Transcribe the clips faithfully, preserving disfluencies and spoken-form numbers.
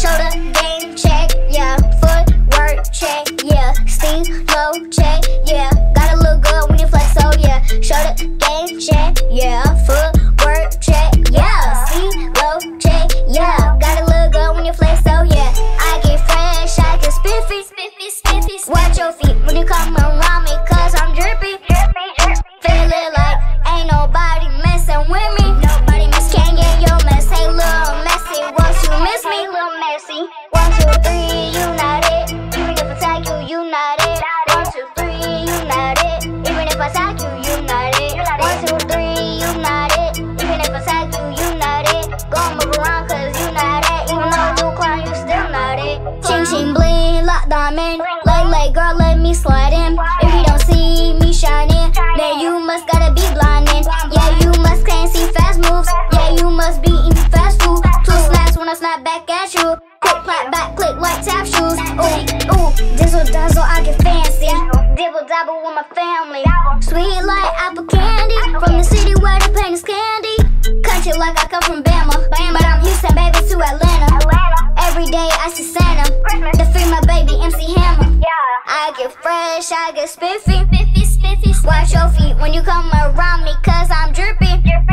Shoulder game check, yeah. Footwork check, yeah. Stilo check, yeah. Gotta look good when you flex, so yeah. Shoulder game check, yeah. Footwork check, yeah. Stilo check, yeah. Gotta look good when you flex, so yeah. I get fresh, I get spiffy, spiffy, spiffy. Watch your feet when you come around me, cause I'm drippy, drippy, drippy. Feeling like ain't nobody messing with me. Nobody miss, can't get your mess. Hey, little messy, once you miss me, little messy. One, two, three, you not it. Even if I tag you, you not it. One, two, three, you not it. Even if I tag you, you not it. One, two, three, you not it. Even if I tag you, you not it. Go move around, cause you not it. Even though you climb, you still not it. Ching, ching, bling, lock diamond. Lay, lay, girl, let me slide in. If you don't see me shining, then you must gotta be blinding. Yeah, you must can't see fast moves. Yeah, you must be eating fast food. Two snaps when I snap back at you. Quick clap back, click like tap shoes. Ooh, ooh, dizzle dazzle, I get fancy. Dibble dabble with my family. Sweet like apple candy. From the city where the pain is candy. Country like I come from Bama. But I'm Houston, baby, to Atlanta. Every day I see Santa. To feed my baby, M C Hammer. I get fresh, I get spiffy. Spiffy, spiffy. Watch your feet when you come around me, cause I'm drippy.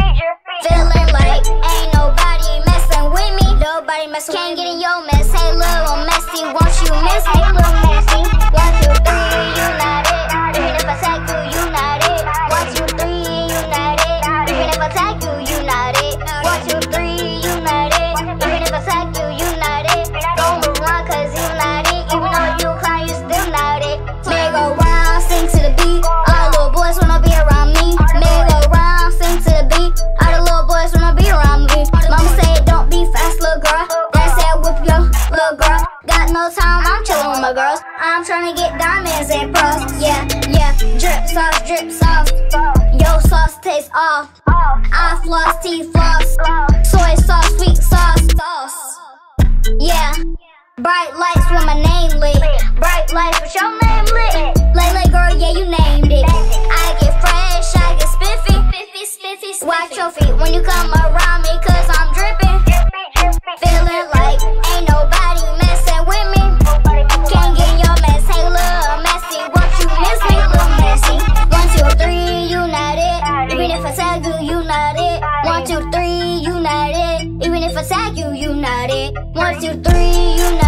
Feeling like ain't nobody messing with me. Nobody messing, can't get in your mess. Hey, little messy, won't you miss me, little messy? One, two, three, you not it. Even if I tag you, you not it. One, two, three, you not it. Even if I tag you, you not it. One, two, three, you not it. Even if I tag you, you not it. Don't move around, cause you not it. Even though you climb, you still not it. May go round, sing to the beat. All the little boys wanna be around me. May go round, sing to the beat. All the little boys wanna be around me. Mama said, don't be fast, little girl. Dad said, whip your little girl. Got no time, I'm chillin' with my girls. I'm tryna get diamonds and pearls. Yeah, yeah. Drip sauce, drip sauce. Yo sauce tastes off. I floss, teeth floss. Soy sauce, sweet sauce. Sauce. Yeah. Bright lights with my name lit. Bright lights with your name lit. Lay, lay, girl, yeah, you named it. I get fresh, I get spiffy. Spiffy, spiffy, spiffy. Watch your feet when you come around me, cause I'm dripping. Feeling like ain't nobody messing with me. Can't get in your mess. Hey, little messy, won't you miss me, little messy? One, two, three, you not it. Even if I tag you, you not it. One, two, three, you not it. Even if I tag you, you not it. One, two, three, you not it.